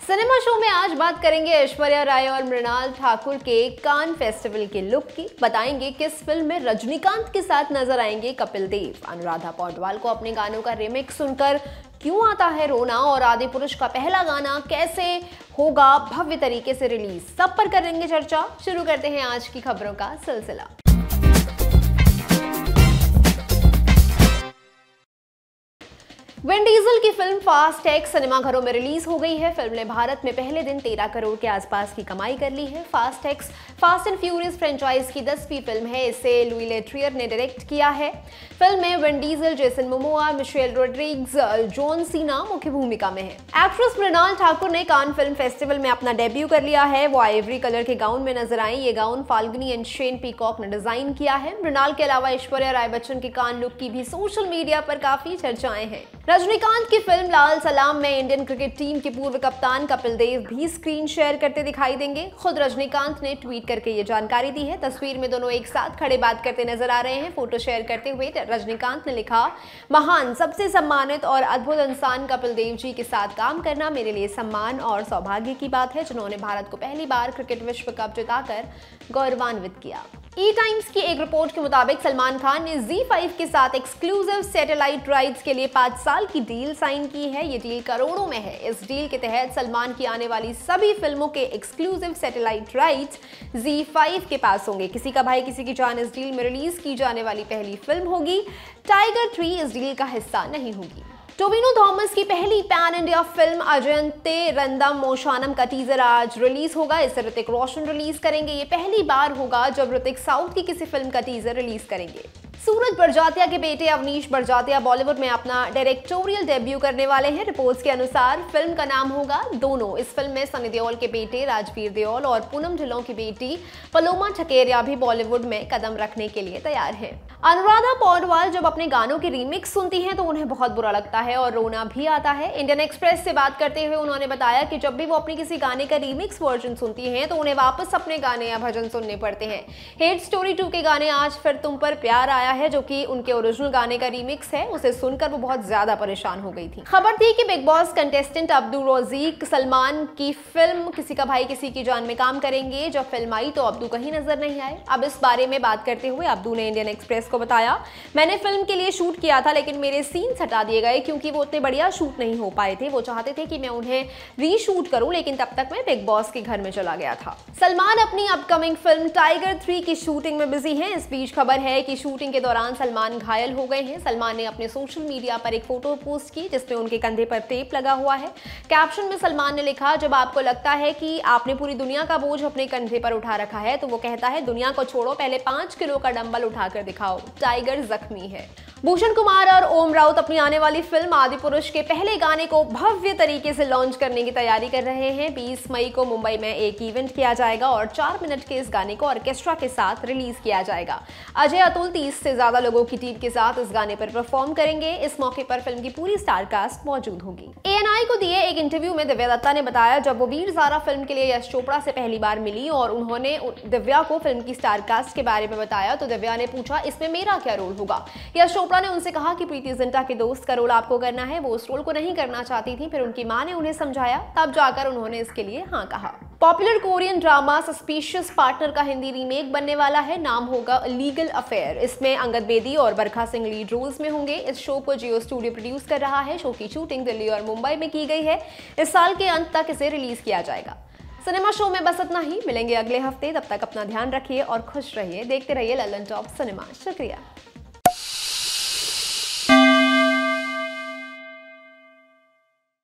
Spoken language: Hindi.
सिनेमा शो में आज बात करेंगे ऐश्वर्या राय और मृणाल ठाकुर के कान फेस्टिवल के लुक की। बताएंगे किस फिल्म में रजनीकांत के साथ नजर आएंगे कपिल देव। अनुराधा पौडवाल को अपने गानों का रिमिक्स सुनकर क्यों आता है रोना, और आदि पुरुष का पहला गाना कैसे होगा भव्य तरीके से रिलीज, सब पर करेंगे चर्चा। शुरू करते हैं आज की खबरों का सिलसिला। विन डीजल की फिल्म फास्ट एक्स सिनेमाघरों में रिलीज हो गई है। फिल्म ने भारत में पहले दिन 13 करोड़ के आसपास की कमाई कर ली है। Fast X Fast and Furious franchise की 10वीं फिल्म है। इसे लुई लेट्रियर ने डायरेक्ट किया है। फिल्म में Vin Diesel, Jason Momoa, Michelle Rodriguez, John Cena मुख्य भूमिका में है। एक्ट्रेस मृणाल ठाकुर ने कान फिल्म फेस्टिवल में अपना डेब्यू कर लिया है। वो आइवरी कलर के गाउन में नजर आई। ये gown Falguni and Shane Peacock ने डिजाइन किया है। मृणाल के अलावा ऐश्वर्या राय बच्चन के कान लुक की भी सोशल मीडिया पर काफी चर्चाएं हैं। रजनीकांत की फिल्म लाल सलाम में इंडियन क्रिकेट टीम के पूर्व कप्तान कपिल देव भी स्क्रीन शेयर करते दिखाई देंगे। खुद रजनीकांत ने ट्वीट करके ये जानकारी दी है। तस्वीर में दोनों एक साथ खड़े बात करते नजर आ रहे हैं। फोटो शेयर करते हुए रजनीकांत ने लिखा, महान, सबसे सम्मानित और अद्भुत इंसान कपिल देव जी के साथ काम करना मेरे लिए सम्मान और सौभाग्य की बात है, जिन्होंने भारत को पहली बार क्रिकेट विश्व कप जिताकर गौरवान्वित किया। ई टाइम्स की एक रिपोर्ट के मुताबिक सलमान खान ने ZEE5 के साथ एक्सक्लूसिव सैटेलाइट राइट्स के लिए 5 साल की डील साइन की है। ये डील करोड़ों में है। इस डील के तहत सलमान की आने वाली सभी फिल्मों के एक्सक्लूसिव सैटेलाइट राइट्स ZEE5 के पास होंगे। किसी का भाई किसी की जान इस डील में रिलीज की जाने वाली पहली फिल्म होगी। टाइगर 3 इस डील का हिस्सा नहीं होगी। टोविनो थॉमस की पहली pan India film Ajayante Randam Moshanam का टीजर आज रिलीज होगा। इसे ऋतिक रोशन रिलीज करेंगे। ये पहली बार होगा जब ऋतिक साउथ की किसी फिल्म का टीजर रिलीज करेंगे। सूरज बड़जात्या के बेटे अवनीश बड़जात्या बॉलीवुड में अपना डायरेक्टोरियल डेब्यू करने वाले हैं। रिपोर्ट्स के अनुसार फिल्म का नाम होगा दोनों। इस फिल्म में सनी देओल के बेटे राजवीर देओल और पूनम ढिल्लों की बेटी पलोमा ठकेरिया भी बॉलीवुड में कदम रखने के लिए तैयार हैं। अनुराधा पौडवाल जब अपने गानों की रीमिक्स सुनती हैं तो उन्हें बहुत बुरा लगता है और रोना भी आता है। इंडियन एक्सप्रेस से बात करते हुए उन्होंने बताया कि जब भी वो अपनी किसी गाने का रीमिक्स वर्जन सुनती हैं तो उन्हें वापस अपने गाने या भजन सुनने पड़ते हैं। हेट स्टोरी 2 के गाने आज फिर तुम पर प्यार आया है, जो कि उनके ओरिजिनल गाने का रीमिक्स है, उसे सुनकर वो बहुत ज्यादा परेशान हो गई थी। खबर थी कि Bigg Boss contestant Abdu Rozik Salman की फिल्म किसी का भाई किसी की जान में काम करेंगे। जब फिल्म आई तो अब्दू कहीं नजर नहीं आए। अब इस बारे में बात करते हुए अब्दू ने इंडियन एक्सप्रेस को बताया, मैंने फिल्म के लिए शूट किया था लेकिन मेरे सीन्स हटा दिए गए क्योंकि वो उतने बढ़िया शूट नहीं हो पाए थे। वो चाहते थे कि मैं उन्हें रीशूट करूं, लेकिन तब तक मैं बिग बॉस के घर में चला गया था। सलमान अपनी अपकमिंग फिल्म टाइगर 3 की शूटिंग में बिजी हैं। इस बीच खबर है कि शूटिंग के दौरान सलमान घायल हो गए हैं। सलमान ने अपने सोशल मीडिया पर एक फोटो पोस्ट की जिसमें उनके कंधे पर टेप लगा हुआ है। कैप्शन में सलमान ने लिखा, जब आपको लगता है कि आपने पूरी दुनिया का बोझ अपने कंधे पर उठा रखा है तो वो कहता है दुनिया को छोड़ो, पहले 5 किलो का डंबल उठाकर दिखाओ। टाइगर जख्मी है। भूषण कुमार और ओम राउत अपनी आने वाली फिल्म आदि पुरुष के पहले गाने को भव्य तरीके से लॉन्च करने की तैयारी कर रहे हैं। 20 मई को मुंबई में एक इवेंट किया जाएगा और 4 मिनट के इस गाने को ऑर्केस्ट्रा के साथ रिलीज किया जाएगा। अजय अतुल 30 से ज्यादा लोगों की टीम के साथ इस गाने पर परफॉर्म करेंगे। इस मौके पर फिल्म की पूरी स्टार कास्ट मौजूद होगी। ANI को दिए एक इंटरव्यू में दिव्या दत्ता ने बताया, जब वो वीर ज़ारा फिल्म के लिए यश चोपड़ा से पहली बार मिली और उन्होंने दिव्या को फिल्म की स्टार कास्ट के बारे में बताया तो दिव्या ने पूछा, इसमें मेरा क्या रोल होगा। यश चोपड़ा ने उनसे कहा कि प्रीति जिंटा के दोस्त का रोल आपको करना है। वो उस रोल को नहीं करना चाहती थी, फिर उनकी मां ने उन्हें समझाया, तब जाकर उन्होंने इसके लिए हाँ कहा। Popular Korean drama Suspicious Partner का हिंदी रीमेक बनने वाला है। नाम होगा लीगल अफेयर। इसमें अंगद बेदी और बरखा सिंह लीड रोल्स में होंगे। इस शो को जियो स्टूडियो प्रोड्यूस कर रहा है। शो की शूटिंग दिल्ली और मुंबई में की गई है। इस साल के अंत तक इसे रिलीज किया जाएगा। सिनेमा शो में बस इतना ही। मिलेंगे अगले हफ्ते। तब तक अपना ध्यान रखिए और खुश रहिए। देखते रहिए लल्लन टॉप सिनेमा। शुक्रिया।